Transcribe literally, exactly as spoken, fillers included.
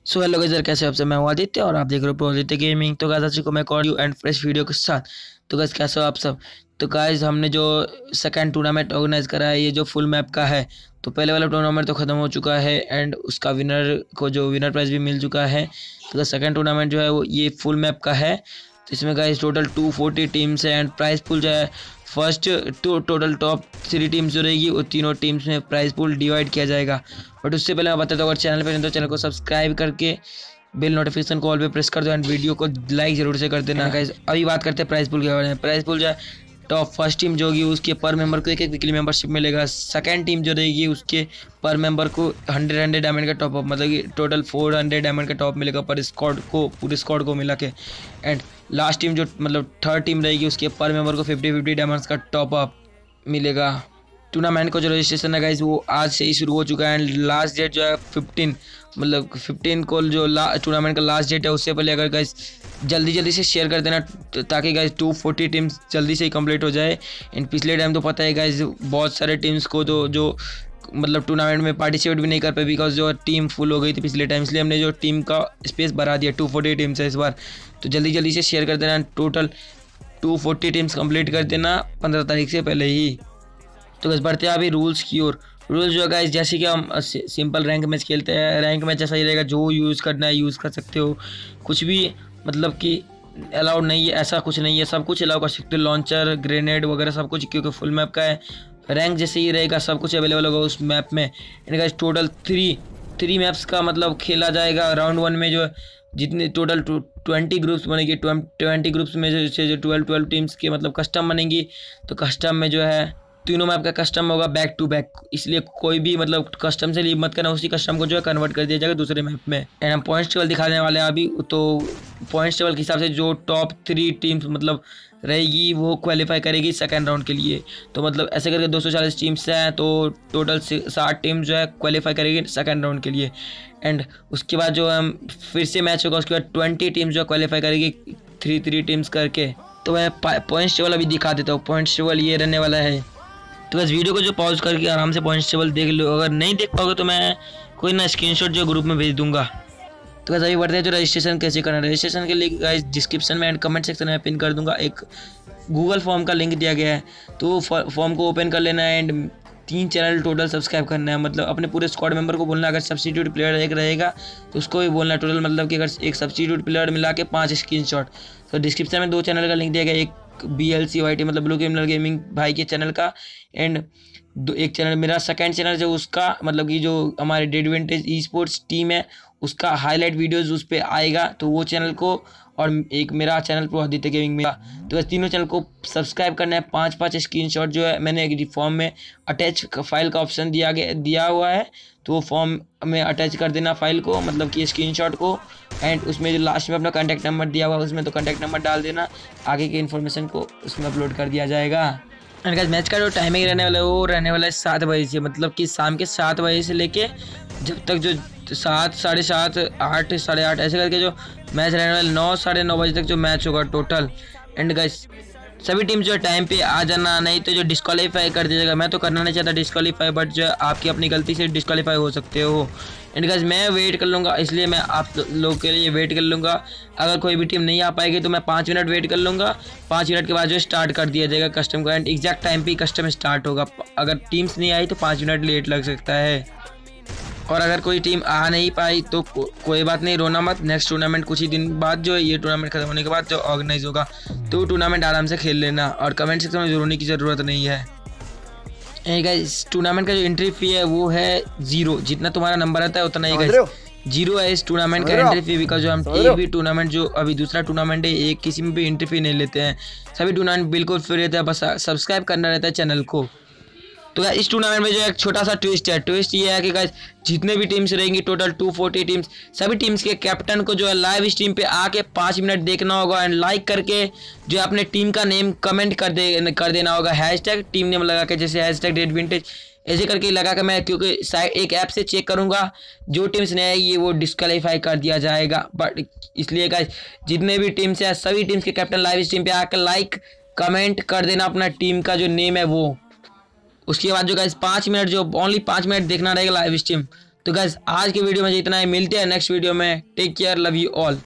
So hello guys, कैसे हो आप सब। मैं हूं आदित्य और आप देख रहे हो आदित्य गेमिंग। तो गाइस आज को मैं call you and fresh video के साथ। तो गाइस कैसे हो आप सब। तो गाइस हमने जो सेकंड टूर्नामेंट ऑर्गेनाइज करा है, ये जो फुल मैप का है, तो पहले वाला टूर्नामेंट तो ख़त्म हो चुका है एंड उसका विनर को जो विनर प्राइज़ भी मिल चुका है। तो सेकंड टूर्नामेंट जो है वो ये फुल मैप का है। तो इसमें guys total two forty teams है एंड प्राइस पूल जो है first two total top three teams जो रहेगी वो तीनों टीम्स में प्राइस पूल डिवाइड किया जाएगा। बट उससे पहले मैं बताता हूँ, अगर चैनल पर नहीं तो चैनल को सब्सक्राइब करके बेल नोटिफिकेशन कॉल पे प्रेस कर दो एंड वीडियो को लाइक जरूर से कर देना गाइस। अभी बात करते हैं प्राइस पूल के बारे में। प्राइस पूल जो है टॉप फर्स्ट टीम जो होगी उसके पर मेंबर को एक एक वीकली मेंबरशिप मिलेगा। सेकंड टीम जो रहेगी उसके पर मेंबर को हंड्रेड हंड्रेड डायमंड का टॉप अप, मतलब कि टोटल फोर हंड्रेड डायमंड का टॉप मिलेगा पर स्क्वाड को, पूरे स्क्वाड को मिला के। एंड लास्ट टीम जो मतलब थर्ड टीम रहेगी उसके पर मेंबर को फिफ्टी फिफ्टी डायमंड्स का टॉप अप मिलेगा। टूर्नामेंट का जो रजिस्ट्रेशन है गाइस वो आज से ही शुरू हो चुका है एंड लास्ट डेट जो है फिफ्टीन, मतलब फिफ्टीन को जो ला टूर्नामेंट का लास्ट डेट है उससे पहले अगर गाइस जल्दी जल्दी से शेयर कर देना ताकि गाइस टू फोर्टी टीम्स जल्दी से ही कंप्लीट हो जाए। एंड पिछले टाइम तो पता है गाइस बहुत सारे टीम्स को तो जो मतलब टूर्नामेंट में पार्टिसिपेट भी नहीं कर पाए बिकॉज जो टीम फुल हो गई थी पिछले टाइम, इसलिए हमने जो टीम का स्पेस बढ़ा दिया। टू फोर्टी टीम्स है इस बार, तो जल्दी जल्दी से शेयर कर देना। Total two forty teams complete कर देना पंद्रह तारीख से पहले ही। तो बस बढ़ते हैं अभी रूल्स की ओर। रूल्स जो है गाइस जैसे कि हम सिंपल रैंक मैच खेलते हैं, रैंक मैच ऐसा ही रहेगा, जो यूज़ करना है यूज़ कर सकते हो, कुछ भी मतलब कि अलाउड नहीं है, ऐसा कुछ नहीं है, सब कुछ अलाउ कर सकते हो, लॉन्चर ग्रेनेड वगैरह सब कुछ, क्योंकि फुल मैप का है। रैंक जैसे ही रहेगा सब कुछ अवेलेबल होगा उस मैप में। And guys total three three maps का मतलब खेला जाएगा। राउंड वन में जो जितने टोटल ट्वेंटी ग्रुप्स बनेगी, ट्वेंटी ग्रुप्स में जो जो ट्वेल्व ट्वेल्व टीम्स के मतलब कस्टम बनेंगी। तो कस्टम में जो है तीनों मैप का कस्टम होगा बैक टू बैक, इसलिए कोई भी मतलब कस्टम से लीव मत करना, उसी कस्टम को जो है कन्वर्ट कर दिया जाएगा दूसरे मैप में। एंड हम पॉइंट्स टेबल दिखाने वाले हैं अभी। तो पॉइंट्स टेबल के हिसाब से जो टॉप थ्री टीम्स मतलब रहेगी वो क्वालिफाई करेगी सेकंड राउंड के लिए। तो मतलब ऐसे करके दो सौ चालीस टीम्स हैं, तो टोटल साठ टीम जो है क्वालिफाई करेगी सेकंड राउंड के लिए। एंड उसके बाद जो हम फिर से मैच होगा, उसके बाद ट्वेंटी टीम्स जो क्वालिफाई करेगी थ्री थ्री टीम्स करके। तो मैं पॉइंट्स टेबल अभी दिखा देता हूँ। पॉइंट्स टेबल ये रहने वाला है। तो बस वीडियो को जो पॉज करके आराम से पॉइंट्स टेबल देख लो। अगर नहीं देख पाओगे तो मैं कोई ना स्क्रीनशॉट जो ग्रुप में भेज दूंगा। तो बस अभी बढ़ते हैं जो रजिस्ट्रेशन कैसे करना है। रजिस्ट्रेशन के लिए गाइस डिस्क्रिप्शन में एंड कमेंट सेक्शन में पिन कर दूंगा एक गूगल फॉर्म का लिंक दिया गया है। तो फॉर्म को ओपन कर लेना है एंड तीन चैनल टोटल सब्सक्राइब करना है, मतलब अपने पूरे स्क्वाड मेंबर को बोलना। अगर सब्स्टिट्यूट प्लेयर एक रहेगा तो उसको भी बोलना टोटल, मतलब कि अगर एक सब्स्टिट्यूट प्लेयर मिला के पाँच स्क्रीनशॉट। तो डिस्क्रिप्शन में दो चैनल का लिंक दिया गया, एक B L C Y T मतलब ब्लू गेमर गेमिंग भाई के चैनल का, एंड दो एक चैनल मेरा सेकंड चैनल जो उसका मतलब कि जो हमारे dead vintage esports team है उसका हाईलाइट वीडियोज़ उस पर आएगा, तो वो चैनल को, और एक मेरा चैनल प्रो आदित्य गेमिंग में। तो बस तीनों चैनल को सब्सक्राइब करना है। पाँच पाँच स्क्रीनशॉट जो है मैंने एक फॉर्म में अटैच फाइल का ऑप्शन दिया गया दिया हुआ है, तो वो फॉर्म में अटैच कर देना फाइल को, मतलब कि स्क्रीनशॉट को। एंड उसमें जो लास्ट में अपना कॉन्टैक्ट नंबर दिया हुआ है उसमें तो कॉन्टैक्ट नंबर डाल देना, आगे की इन्फॉर्मेशन को उसमें अपलोड कर दिया जाएगा। एंड गाइस मैच का जो टाइमिंग रहने वाला है वो रहने वाला है सात बजे से, मतलब कि शाम के सात बजे से लेके जब तक जो सात साढ़े सात आठ साढ़े आठ ऐसे करके जो मैच रहने वाला, नौ साढ़े नौ बजे तक जो मैच होगा टोटल। एंड गाइस सभी टीम जो है टाइम पे आ जाना, नहीं तो जो डिस्क्वालीफाई कर दिया जाएगा। मैं तो करना नहीं चाहता डिस्क्वालीफाई, बट जो है आपकी अपनी गलती से डिस्क्वालीफाई हो सकते हो। एंड गाइस मैं वेट कर लूँगा, इसलिए मैं आप लोग के लिए वेट कर लूँगा। अगर कोई भी टीम नहीं आ पाएगी तो मैं पाँच मिनट वेट कर लूँगा। पाँच मिनट के बाद जो स्टार्ट कर दिया जाएगा कस्टम का, एंड एग्जैक्ट टाइम पे कस्टम स्टार्ट होगा। अगर टीम्स नहीं आई तो पाँच मिनट लेट लग सकता है। और अगर कोई टीम आ नहीं पाई तो को, कोई बात नहीं, रोना मत। नेक्स्ट टूर्नामेंट कुछ ही दिन बाद जो है ये टूर्नामेंट खत्म होने के बाद जो ऑर्गेनाइज होगा तो टूर्नामेंट आराम से खेल लेना, और कमेंट सेक्शन में रोने की ज़रूरत नहीं है। इस टूर्नामेंट का जो एंट्री फी है वो है जीरो, जितना तुम्हारा नंबर आता है उतना ही जीरो है इस टूर्नामेंट का एंट्री फी। बिकॉज जो हम एक भी टूर्नामेंट जो अभी दूसरा टूर्नामेंट है एक किसी में भी एंट्री फी नहीं लेते हैं, सभी टूर्नामेंट बिल्कुल फ्री रहता है, बस सब्सक्राइब करना रहता है चैनल को। तो इस टूर्नामेंट में जो एक छोटा सा ट्विस्ट है, ट्विस्ट ये है कि गाइस जितने भी टीम्स रहेंगी टोटल टू फोर्टी टीम्स, सभी टीम्स के कैप्टन को जो है लाइव स्ट्रीम पे आके पाँच मिनट देखना होगा एंड लाइक करके जो है अपने टीम का नेम कमेंट कर दे कर देना होगा। हैशटैग टीम नेम लगा के, जैसे हैशटैग डेड विंटेज ऐसे करके लगा के मैं, क्योंकि साइड एक ऐप से चेक करूँगा, जो टीम्स नहीं आएगी वो डिस्क्वालीफाई कर दिया जाएगा। बट इसलिए गाइस जितने भी टीम्स हैं सभी टीम्स के कैप्टन लाइव स्ट्रीम पे आकर लाइक कमेंट कर देना अपना टीम का जो नेम है वो। उसके बाद जो गाइस पाँच मिनट जो ओनली पाँच मिनट देखना रहेगा लाइव स्ट्रीम, तो गाइस आज के वीडियो में इतना ही, मिलते हैं नेक्स्ट वीडियो में। Take care, love you all.